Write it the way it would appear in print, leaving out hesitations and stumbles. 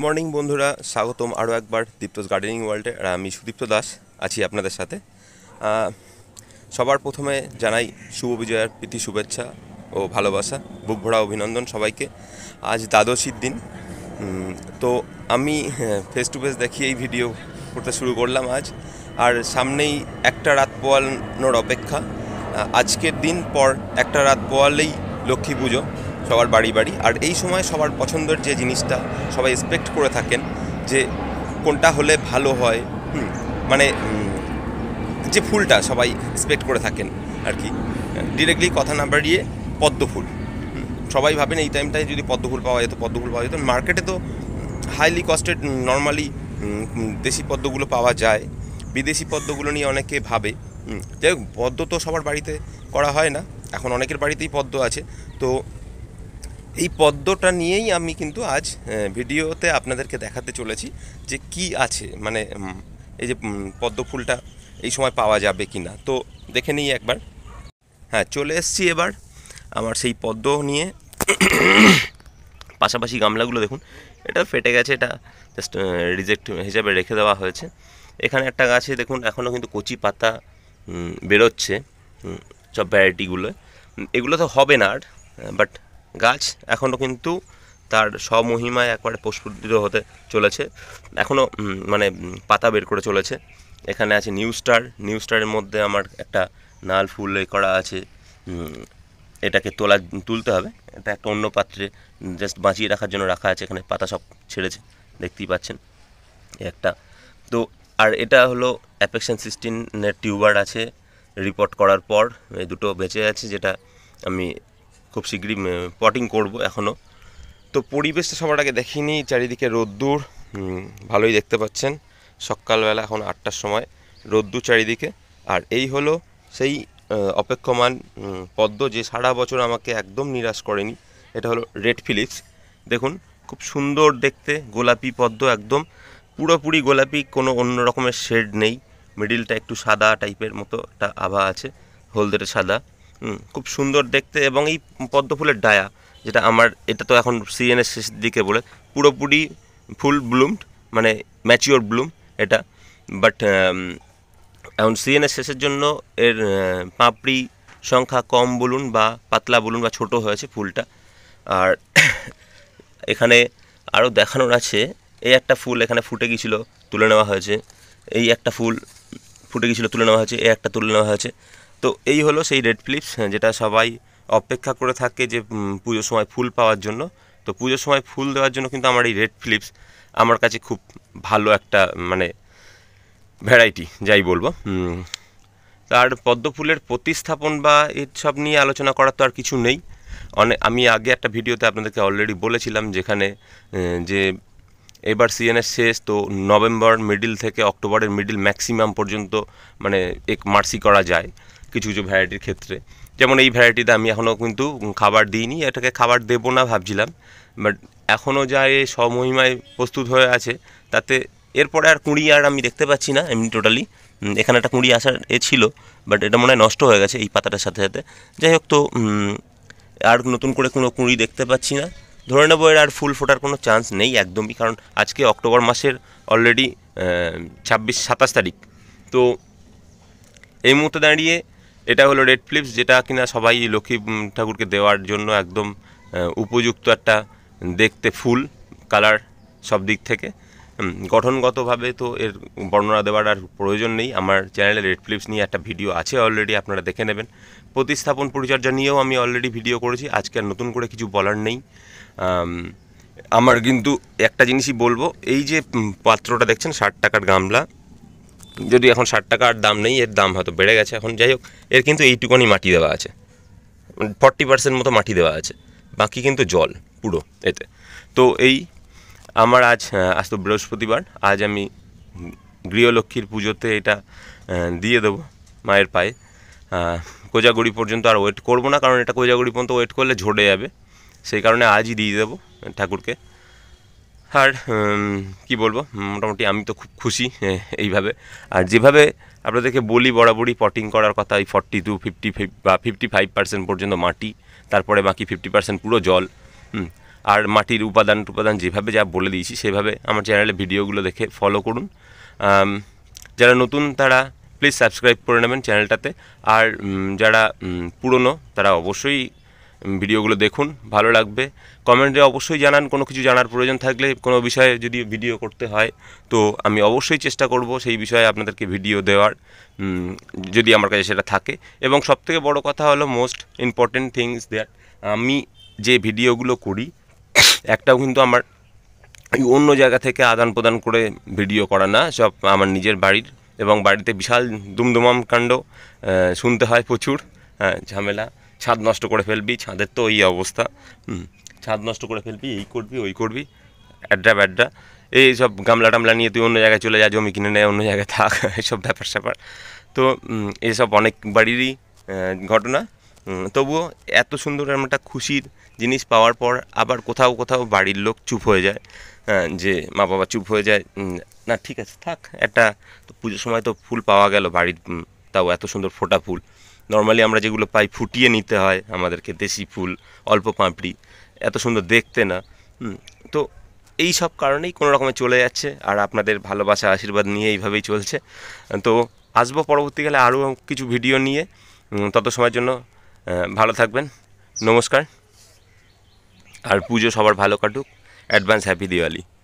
Morning বন্ধুরা, স্বাগতম আরও একবার দীপ্তস গার্ডেনিং ওয়ার্ল্ডে। আর আমি সুদীপ্ত দাস আছি আপনাদের সাথে। সবার প্রথমে জানাই শুভ বিজয়ার প্রীতি শুভেচ্ছা ও ভালোবাসা, বুক ভরা অভিনন্দন সবাইকে। আজ দ্বাদশীর দিন, তো আমি ফেস টু ফেস দেখিয়ে এই ভিডিও করতে শুরু করলাম আজ। আর সামনেই একটা রাত পোয়ানোর অপেক্ষা। আজকের দিন পর একটা রাত পোয়ালেই লক্ষ্মী পুজো সবার বাড়ি বাড়ি। আর এই সময় সবার পছন্দের যে জিনিসটা সবাই এক্সপেক্ট করে থাকেন যে কোনটা হলে ভালো হয়, মানে যে ফুলটা সবাই এক্সপেক্ট করে থাকেন আর কি, ডিরেক্টলি কথা না বাড়িয়ে পদ্ম ফুল। সবাই ভাবেন এই টাইমটায় যদি পদ্ম ফুল পাওয়া যেত, পদ্ম ফুল পাওয়া যেত। মার্কেটে তো হাইলি কস্টেড নর্মালি দেশি পদ্মগুলো পাওয়া যায়, বিদেশি পদ্মগুলো নিয়ে অনেকে ভাবে। যাই হোক, পদ্ম তো সবার বাড়িতে করা হয় না, এখন অনেকের বাড়িতেই পদ্ম আছে। তো এই পদ্মটা নিয়েই আমি কিন্তু আজ ভিডিওতে আপনাদেরকে দেখাতে চলেছি যে কি আছে, মানে এই যে পদ্ম ফুলটা এই সময় পাওয়া যাবে কি না। তো দেখে নিই একবার। হ্যাঁ, চলে এসছি এবার আমার সেই পদ্ম নিয়ে। পাশাপাশি গামলাগুলো দেখুন, এটা ফেটে গেছে, এটা জাস্ট রিজেক্ট হিসাবে রেখে দেওয়া হয়েছে। এখানে একটা গাছে দেখুন এখনও কিন্তু কচি পাতা বেরোচ্ছে, সব ভ্যারাইটিগুলো। এগুলো তো হবে না আর, বাট গাছ এখনও কিন্তু তার স্বমহিমায় একবারে প্রস্ফুটিত হতে চলেছে, এখনও মানে পাতা বের করে চলেছে। এখানে আছে নিউ স্টারের মধ্যে আমার একটা নাল ফুল করা আছে। এটাকে তুলতে হবে, এটা একটা অন্য পাত্রে জাস্ট বাঁচিয়ে রাখার জন্য রাখা আছে। এখানে পাতা সব ছেড়েছে, দেখতেই পাচ্ছেন একটা। তো আর এটা হলো অ্যাপেক্সান 16-এর টিউবার আছে রিপোর্ট করার পর, এই দুটো বেঁচে আছে, যেটা আমি খুব শীঘ্রই পটিং করব এখনও। তো পরিবেশটা সবার আগে দেখিনি, চারিদিকে রোদ্দুর ভালোই দেখতে পাচ্ছেন। সকালবেলা এখন 8টার সময়, রোদ্দুর চারিদিকে। আর এই হলো সেই অপেক্ষমান পদ্ম যে সারা বছর আমাকে একদম নিরাশ করেনি। এটা হলো রেড ফিলিপস। দেখুন খুব সুন্দর দেখতে, গোলাপি পদ্ম, একদম পুরোপুরি গোলাপি, কোনো অন্য রকমের শেড নেই। মিডিলটা একটু সাদা টাইপের মতো একটা আভা আছে, হলদেটে সাদা, খুব সুন্দর দেখতে। এবং এই পদ্ম ফুলের ডায়া, যেটা আমার, এটা তো এখন সিজনের শেষের দিকে বলে পুরোপুরি ফুল ব্লুমড, মানে ম্যাচিওর ব্লুম এটা। বাট এখন সিজনের শেষের জন্য এর পাপড়ি সংখ্যা কম বলুন বা পাতলা বলুন বা ছোট হয়েছে ফুলটা। আর এখানে আরও দেখানোর আছে, এই একটা ফুল এখানে ফুটে গিয়েছিল, তুলে নেওয়া হয়েছে। এই একটা ফুল ফুটে গিয়েছিল, তুলে নেওয়া হয়েছে। এই একটা তুলে নেওয়া হয়েছে। তো এই হলো সেই রেড ফিলিপস, যেটা সবাই অপেক্ষা করে থাকে যে পুজোর সময় ফুল পাওয়ার জন্য। তো পুজোর সময় ফুল দেওয়ার জন্য কিন্তু আমার এই রেড ফিলিপস আমার কাছে খুব ভালো একটা মানে ভ্যারাইটি, যাই বলবো। তার পদ্ম ফুলের প্রতিস্থাপন বা এইসব নিয়ে আলোচনা করার তো আর কিছু নেই। আমি আগে একটা ভিডিওতে আপনাদেরকে অলরেডি বলেছিলাম, যেখানে যে এবার সিজনের শেষ, তো নভেম্বর মিডিল থেকে অক্টোবরের মিডিল ম্যাক্সিমাম পর্যন্ত মানে মার্সি করা যায় কিছু কিছু ভ্যারাইটির ক্ষেত্রে। যেমন এই ভ্যারাইটিতে আমি এখনও কিন্তু খাবার দিইনি, এটাকে খাবার দেবো না ভাবছিলাম, বাট এখনও যা এ স্বমহিমায় প্রস্তুত হয়ে আছে, তাতে এরপরে আর কুঁড়ি আর আমি দেখতে পাচ্ছি না এমনি টোটালি। এখানে একটা কুঁড়ি আসার ছিল, বাট এটা মনে হয় নষ্ট হয়ে গেছে এই পাতাটার সাথে সাথে। যাই হোক, তো আর নতুন করে কোনো কুঁড়ি দেখতে পাচ্ছি না। ধরে নেবো এর আর ফুল ফোটার কোনো চান্স নেই একদমই, কারণ আজকে অক্টোবর মাসের অলরেডি 27 তারিখ। তো এই মুহূর্তে দাঁড়িয়ে এটা হলো রেড ফিলিপস, যেটা কিনা সবাই লক্ষ্মী ঠাকুরকে দেওয়ার জন্য একদম উপযুক্ত একটা দেখতে ফুল, কালার সব দিক থেকে। গঠনগতভাবে তো এর বর্ণনা দেওয়ার আর প্রয়োজন নেই। আমার চ্যানেলে রেড ফিলিপস নিয়ে একটা ভিডিও আছে অলরেডি, আপনারা দেখে নেবেন। প্রতিস্থাপন পরিচর্যা নিয়েও আমি অলরেডি ভিডিও করেছি, আজকে আর নতুন করে কিছু বলার নেই। আমার কিন্তু একটা জিনিসই বলবো, এই যে পাত্রটা দেখছেন 60 টাকার গামলা, যদি এখন 60 টাকার দাম নেই, এর দাম হয়তো বেড়ে গেছে এখন। যাই হোক, এর কিন্তু এইটুকুনি মাটি দেওয়া আছে, 40% মতো মাটি দেওয়া আছে, বাকি কিন্তু জল পুরো এতে। তো এই আমার আজ তো বৃহস্পতিবার, আজ আমি গৃহলক্ষ্মীর পুজোতে এটা দিয়ে দেবো মায়ের পায়ে। কোজাগরি পর্যন্ত আর ওয়েট করবো না, কারণ এটা কোজাগরি পর্যন্ত ওয়েট করলে ঝরে যাবে, সেই কারণে আজই দিয়ে দেবো ঠাকুরকে। আর কি বলবো, মোটামুটি আমি তো খুব খুশি এইভাবে। আর যেভাবে আপনাদেরকে বলি বরাবরই পটিং করার কথা, এই 40 to 50 বা 55% পর্যন্ত মাটি, তারপরে বাকি 50% পুরো জল। আর মাটির উপাদান যেভাবে যা বলে দিয়েছি সেভাবে আমার চ্যানেলে ভিডিওগুলো দেখে ফলো করুন। যারা নতুন তারা প্লিজ সাবস্ক্রাইব করে নেবেন চ্যানেলটাতে। আর যারা পুরনো তারা অবশ্যই ভিডিওগুলো দেখুন, ভালো লাগবে। কমেন্টে অবশ্যই জানান কোনো কিছু জানার প্রয়োজন থাকলে, কোনো বিষয়ে যদি ভিডিও করতে হয় তো আমি অবশ্যই চেষ্টা করব সেই বিষয়ে আপনাদেরকে ভিডিও দেওয়ার, যদি আমার কাছে সেটা থাকে। এবং সবথেকে বড় কথা হলো মোস্ট ইম্পর্টেন্ট থিংস দ্যাট আমি যে ভিডিওগুলো করি একটাও কিন্তু আমার অন্য জায়গা থেকে আদান প্রদান করে ভিডিও করা না, সব আমার নিজের বাড়ির। এবং বাড়িতে বিশাল দুমদুমাম কাণ্ড শুনতে হয়, প্রচুর ঝামেলা। ছাদ নষ্ট করে ফেলবি, ছাদের তো এই অবস্থা, ছাদ নষ্ট করে ফেলবি, এই করবি ওই করবি, অ্যাড্রা ব্যাড্রা, এই সব গামলা টামলা নিয়ে তুই অন্য জায়গায় চলে যা, জমি কিনে নেয়, অন্য জায়গায় থাক, এইসব ব্যাপার স্যাপার। তো এইসব অনেক বাড়িরই ঘটনা। তবুও এত সুন্দর একটা খুশির জিনিস পাওয়ার পর আবার কোথাও কোথাও বাড়ির লোক চুপ হয়ে যায়, যে মা বাবা চুপ হয়ে যায়, না ঠিক আছে থাক, একটা তো পুজোর সময় তো ফুল পাওয়া গেল বাড়ির, তাও এত সুন্দর ফোটা ফুল। নর্মালি আমরা যেগুলো পাই ফুটিয়ে নিতে হয় আমাদেরকে, দেশি ফুল, অল্প পাপড়ি, এত সুন্দর দেখতে না। তো এই সব কারণেই কোনো রকমে চলে যাচ্ছে, আর আপনাদের ভালোবাসা আশীর্বাদ নিয়ে এইভাবেই চলছে। তো আসবো পরবর্তীকালে আরও কিছু ভিডিও নিয়ে। তত সময়ের জন্য ভালো থাকবেন, নমস্কার। আর পুজো সবার ভালো কাটুক, অ্যাডভান্স হ্যাপি দিওয়ালি।